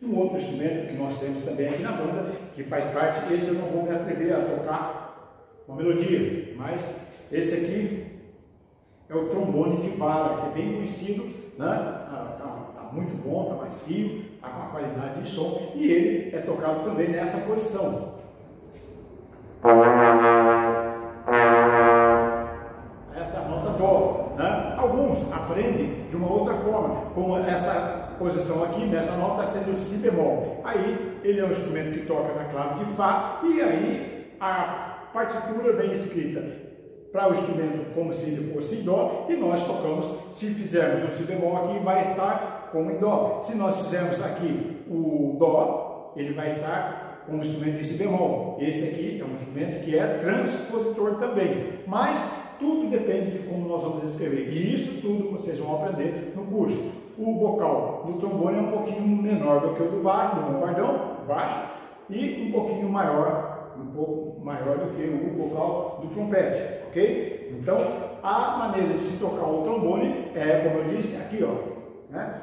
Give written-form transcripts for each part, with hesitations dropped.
Um outro instrumento que nós temos também aqui na banda, que faz parte, esse eu não vou me atrever a tocar uma melodia, mas esse aqui é o trombone de vara, que é bem conhecido, né? Tá muito bom, tá macio, tá com uma qualidade de som, e ele é tocado também nessa posição. Essa é a nota Dó, né? Alguns aprendem de uma outra forma, como essa posição aqui, nessa nota está sendo o Si bemol. Aí ele é um instrumento que toca na clave de Fá, e aí a partitura vem escrita para o instrumento como se ele fosse em Dó, e nós tocamos, se fizermos o Si bemol aqui, vai estar como em Dó. Se nós fizermos aqui o Dó, ele vai estar como instrumento em Si bemol. Esse aqui é um instrumento que é transpositor também, mas tudo depende de como nós vamos escrever, e isso tudo vocês vão aprender no curso. O bocal do trombone é um pouquinho menor do que o do bombardão, baixo, e um pouco maior do que o bocal do trompete, ok? Então, a maneira de se tocar o trombone é, como eu disse, aqui, ó, né?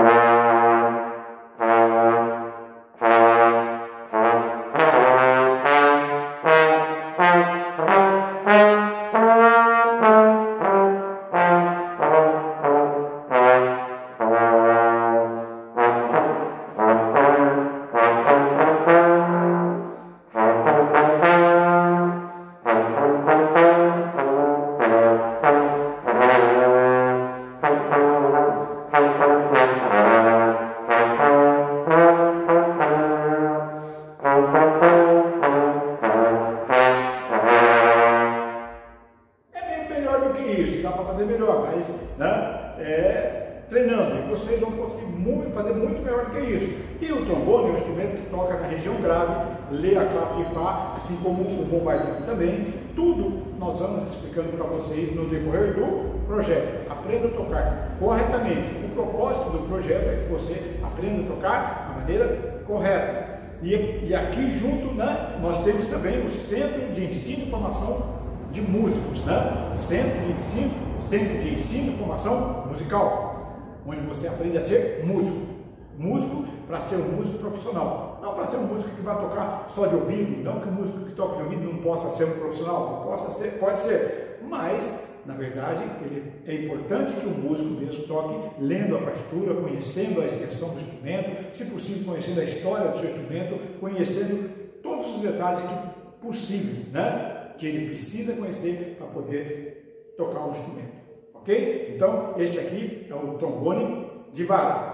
Dá para fazer melhor, mas né, treinando, e vocês vão conseguir fazer muito melhor do que isso. E o trombone é um instrumento que toca na região grave, lê a clave de Fá, assim como o bombardão também. Tudo nós vamos explicando para vocês no decorrer do projeto. Aprenda a tocar corretamente. O propósito do projeto é que você aprenda a tocar da maneira correta. E aqui junto, né, nós temos também o Centro de Ensino e Formação de Músicos, né? Centro de Ensino e Formação Musical, onde você aprende a ser músico. Músico para ser um músico profissional, não para ser um músico que vai tocar só de ouvido, não que o músico que toca de ouvido não possa ser um profissional, pode ser, mas na verdade é importante que o músico mesmo toque lendo a partitura, conhecendo a extensão do instrumento, se possível conhecendo a história do seu instrumento, conhecendo todos os detalhes que possível, né? Que ele precisa conhecer para poder tocar o instrumento, ok? Então, esse aqui é o trombone de vara.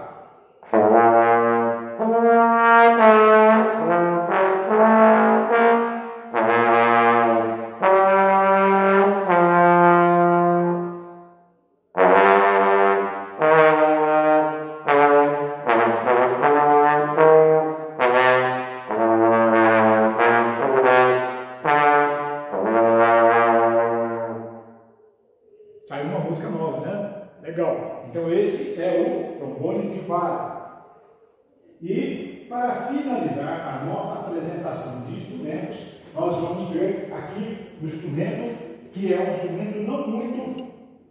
Saiu uma música nova, né? Legal. Então esse é o trombone de vara. E para finalizar a nossa apresentação de instrumentos, nós vamos ver aqui o instrumento que é um instrumento não muito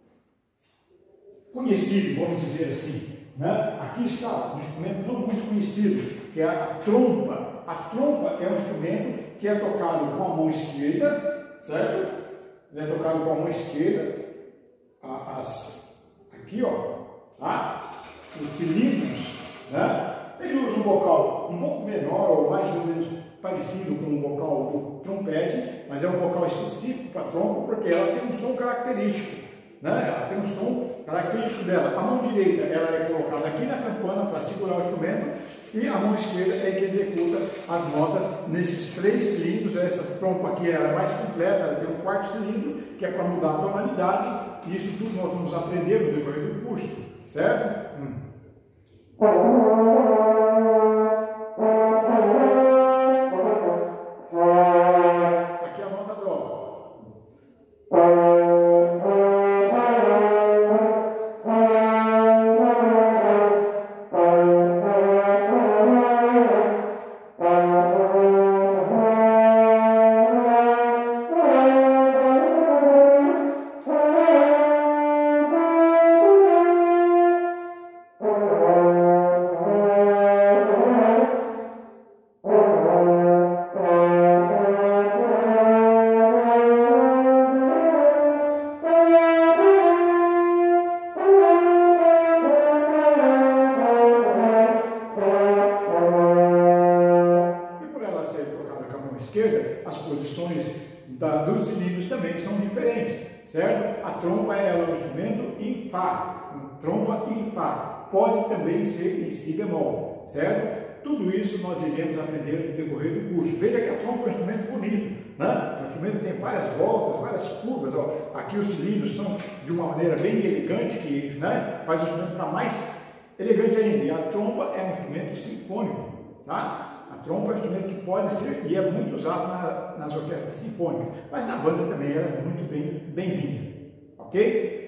conhecido, vamos dizer assim, né? Aqui está um instrumento não muito conhecido, que é a trompa. A trompa é um instrumento que é tocado com a mão esquerda, certo? Ele é tocado com a mão esquerda. Aqui, ó, tá? Os cilindros, né? Ele usa um bocal um pouco menor, ou mais ou menos parecido com o bocal do trompete, mas é um bocal específico para a trompa, porque ela tem um som característico, né? Ela tem um som característico dela. A mão direita ela é colocada aqui na campana para segurar o instrumento, e a mão esquerda é que executa as notas nesses 3 cilindros. Essa trompa aqui ela é mais completa, ela tem um 4º cilindro, que é para mudar a tonalidade. E isso tudo nós vamos aprender no decorrer do curso, certo? Aqui é a nota Dó. dos cilindros também são diferentes, certo? A trompa é um instrumento em Fá, trompa em Fá, pode também ser em Si bemol, certo? Tudo isso nós iremos aprender no decorrer do curso. Veja que a trompa é um instrumento bonito, né? O instrumento tem várias voltas, várias curvas, ó. Aqui os cilindros são de uma maneira bem elegante, que, né, faz o instrumento ficar mais elegante ainda. E a trompa é um instrumento sinfônico, tá? A trompa é um instrumento que pode ser e é muito usado nas orquestras sinfônicas, mas na banda também ela é muito bem-vinda, ok?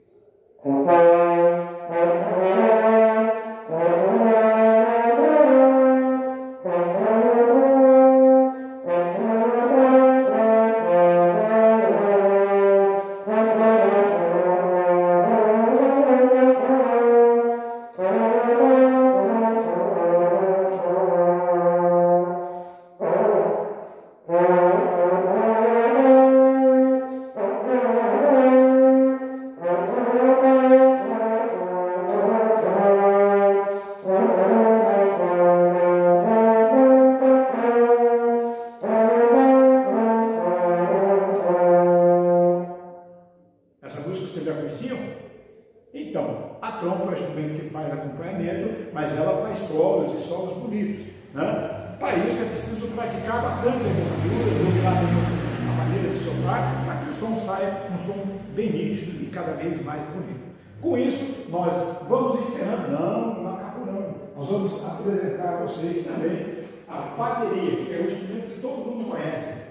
Então, a trompa é um instrumento que faz acompanhamento, mas ela faz solos e solos bonitos, né? Para isso é preciso praticar bastante a embocadura, dominar a maneira de soprar, para que o som saia um som bem nítido e cada vez mais bonito. Com isso, nós vamos encerrando, não acabou não. Nós vamos apresentar a vocês também a bateria, que é um instrumento que todo mundo conhece.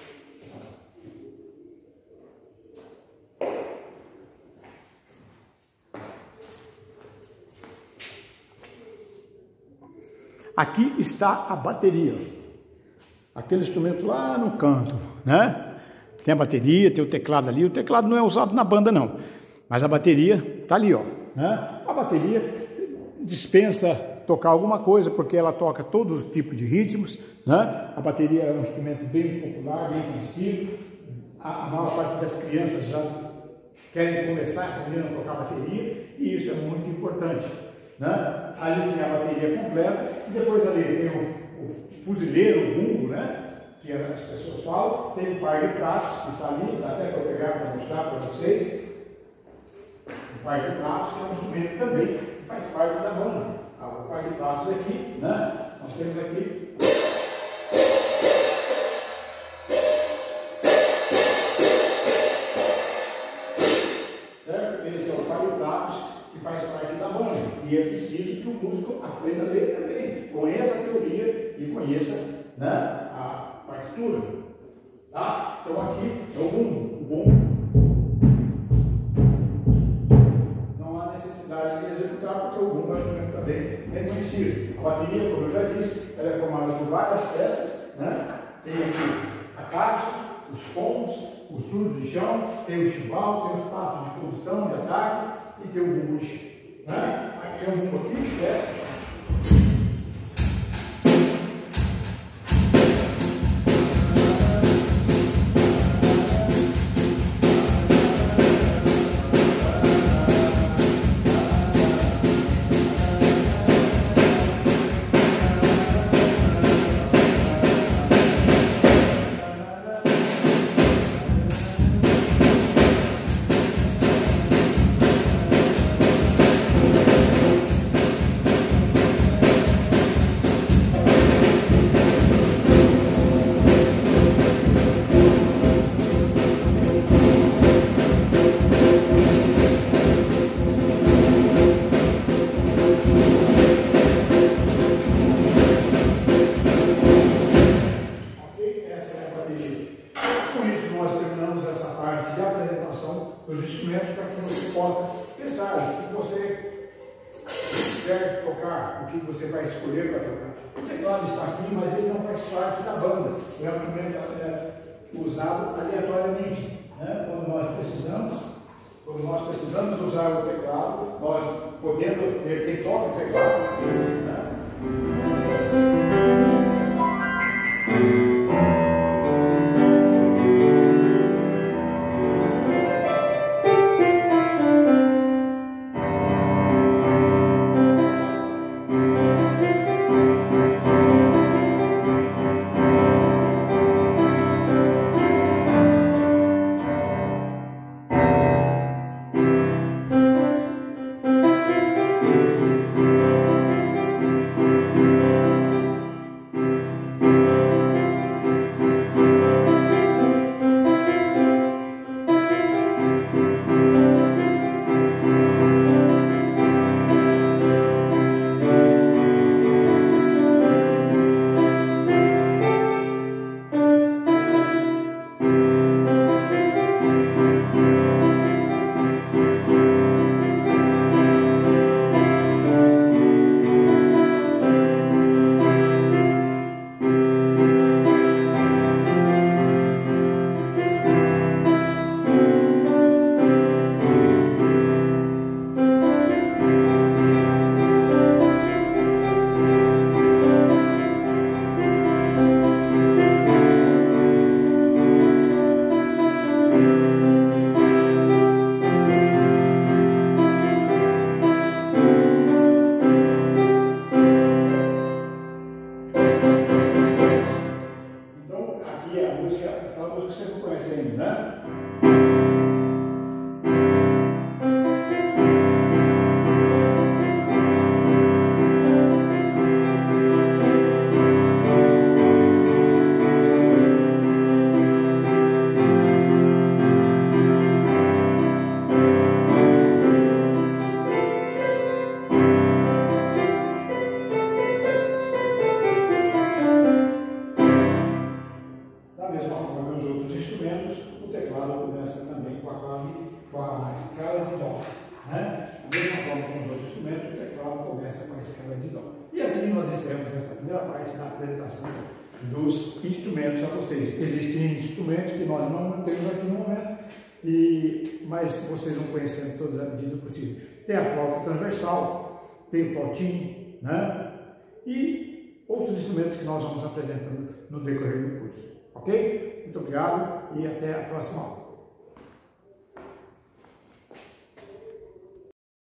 Aqui está a bateria, aquele instrumento lá no canto, né? Tem a bateria, tem o teclado ali. O teclado não é usado na banda não, mas a bateria está ali, ó, né? A bateria dispensa tocar alguma coisa, porque ela toca todo tipo de ritmos, né? A bateria é um instrumento bem popular, bem conhecido. A maior parte das crianças já querem começar aprendendo a tocar bateria, e isso é muito importante, né? Ali tem a bateria completa, e depois ali tem o fuzileiro, o bumbo, né? Que as pessoas falam, tem o par de pratos que está ali, dá até para eu pegar para mostrar para vocês. O par de pratos que é um instrumento também que faz parte da banda. O par de pratos aqui, né? Nós temos aqui certo? Esse é o par de pratos que faz parte da banda. E é preciso que o músico aprenda a ler também, conheça a teoria e conheça, né, a partitura. Tá? Então aqui é o bumbo. O bumbo não há necessidade de executar, porque o bumbo é um instrumento também bem conhecido. A bateria, como eu já disse, ela é formada por várias peças, né? Tem aqui a caixa, os combos, os surdos de chão, tem o chimbal, tem os pratos de condução, de ataque e tem o bumbo, né? Aqui tem um bumbo aqui, né? Os instrumentos para que você possa pensar o que você quer tocar, o que você vai escolher para tocar. O teclado está aqui, mas ele não faz parte da banda. É um instrumento usado aleatoriamente, né? Quando nós precisamos usar o teclado, nós podendo ter quem toca o teclado, né? escala de dó. Né? Da mesma forma com os outros instrumentos, o teclado começa com a escala de dó. E assim nós encerramos essa primeira parte da apresentação dos instrumentos a vocês. Existem instrumentos que nós não temos aqui no momento, mas vocês vão conhecendo todos à medida possível. Tem a flauta transversal, tem o flautim, né? E outros instrumentos que nós vamos apresentando no decorrer do curso. Ok? Muito obrigado e até a próxima aula.